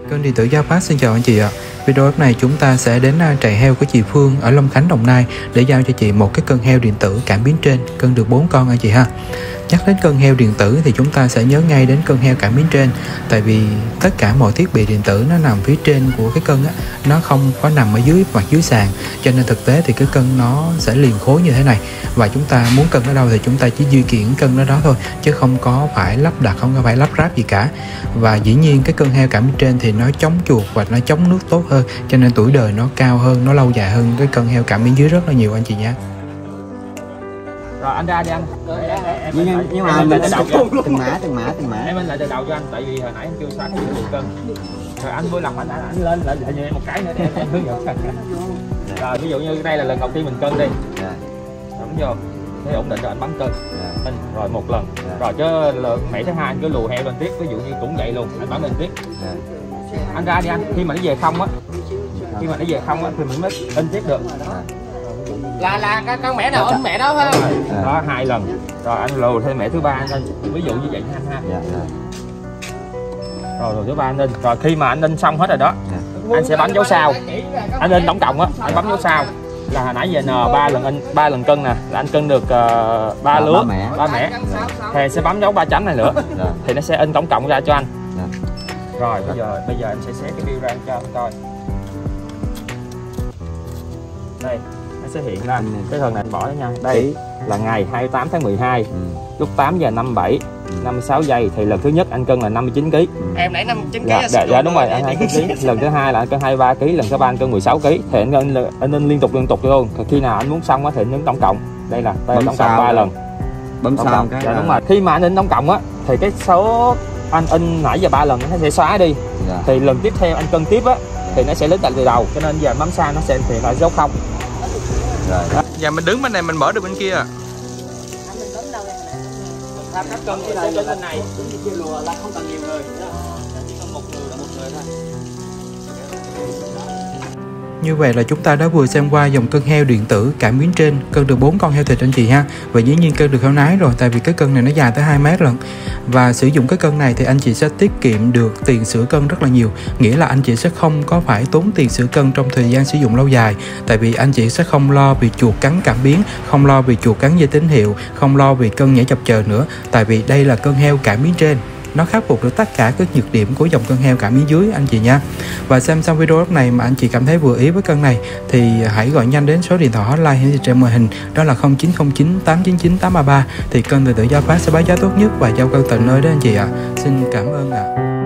Kênh điện tử Giao Phát xin chào anh chị ạ. Video clip này chúng ta sẽ đến trại heo của chị Phương ở Long Khánh, Đồng Nai để giao cho chị một cái cân heo điện tử cảm biến trên, cân được 4 con anh chị ha. Nhắc đến cân heo điện tử thì chúng ta sẽ nhớ ngay đến cân heo cảm biến trên, tại vì tất cả mọi thiết bị điện tử nó nằm phía trên của cái cân á, nó không có nằm ở dưới mặt dưới sàn, cho nên thực tế thì cái cân nó sẽ liền khối như thế này, và chúng ta muốn cân ở đâu thì chúng ta chỉ di chuyển cân ở đó thôi, chứ không có phải lắp đặt, không có phải lắp ráp gì cả. Và dĩ nhiên cái cân heo cảm biến trên thì nó chống chuột và nó chống nước tốt hơn, cho nên tuổi đời nó cao hơn, nó lâu dài hơn cái cân heo cảm biến dưới rất là nhiều anh chị nhé. Rồi anh ra đi anh. Nhưng mà mình từng mã. Em anh lại từ đầu cho anh, tại vì hồi nãy em kêu xóa cái dữ cân. Rồi anh vui lòng anh lên lại như em một cái nữa để em hướng dẫn. Rồi ví dụ như đây là lần đầu tiên mình cân đi. Đúng vô. Thế ổn định rồi anh bấm cân. Rồi một lần. Rồi chứ mẻ thứ hai anh cứ lùa heo lên tiếp, ví dụ như cũng vậy luôn, anh bấm lên tiếp. Anh ra đi anh, khi mà nó về không á. Khi mà nó về không á thì mình mới in tiếp được. Là cái con mẹ nào in mẹ đó phải không? Đó 2 lần. Rồi anh lùa thêm mẹ thứ ba anh in. Ví dụ như vậy nha anh ha. Rồi thứ ba anh in. Rồi khi mà anh in xong hết rồi đó, anh sẽ bấm dấu sao. Anh in tổng cộng á, anh bấm dấu sao. Là hồi nãy giờ N 3 lần cân nè, là anh cân được 3 lứa, 3 mẻ. Thì sẽ bấm dấu 3 chấm này nữa. Thì nó sẽ in tổng cộng ra cho anh. Rồi bây giờ em sẽ xé cái bill ra cho anh coi. Đây, nó sẽ hiện ra cái phần này anh bỏ đó nha. Đây là ngày 28 tháng 12 lúc 8 giờ 57 56 giây thì lần thứ nhất anh cân là 59 kg. Em nãy 59 kg. Dạ đúng rồi, anh 29 kg. Lần thứ hai là anh cân 23 kg, lần thứ ba anh cân 16 kg. Thì anh in liên tục luôn. Khi nào anh muốn xong á thì anh nhấn tổng cộng. Đây là tổng cộng 3 lần. Bấm sao cái. Dạ đúng rồi. Khi mà anh in tổng cộng á thì cái số anh in nãy giờ 3 lần nó sẽ xóa đi. Thì lần tiếp theo anh cân tiếp á thì nó sẽ lấy từ đầu, cho nên giờ bấm sao nó sẽ hiện lại dấu không. Rồi. Giờ mình đứng bên này mình mở được bên kia à. Cân cái bên này chia lùa là không cần nhiều người, chỉ cần một người là một người thôi. Như vậy là chúng ta đã vừa xem qua dòng cân heo điện tử cảm biến trên, cân được 4 con heo thịt anh chị ha. Và dĩ nhiên cân được heo nái rồi, tại vì cái cân này nó dài tới 2 mét lận. Và sử dụng cái cân này thì anh chị sẽ tiết kiệm được tiền sửa cân rất là nhiều. Nghĩa là anh chị sẽ không có phải tốn tiền sửa cân trong thời gian sử dụng lâu dài. Tại vì anh chị sẽ không lo vì chuột cắn cảm biến, không lo vì chuột cắn dây tín hiệu, không lo vì cân nhảy chập chờn nữa. Tại vì đây là cân heo cảm biến trên, nó khắc phục được tất cả các nhược điểm của dòng cân heo cảm biến dưới anh chị nha. Và xem xong video này mà anh chị cảm thấy vừa ý với cân này thì hãy gọi nhanh đến số điện thoại hotline hiển thị trên màn hình, đó là 0909 899 833. Thì kênh điện tử Giao Phát sẽ báo giá tốt nhất và giao cân tận nơi đó anh chị ạ. Xin cảm ơn ạ.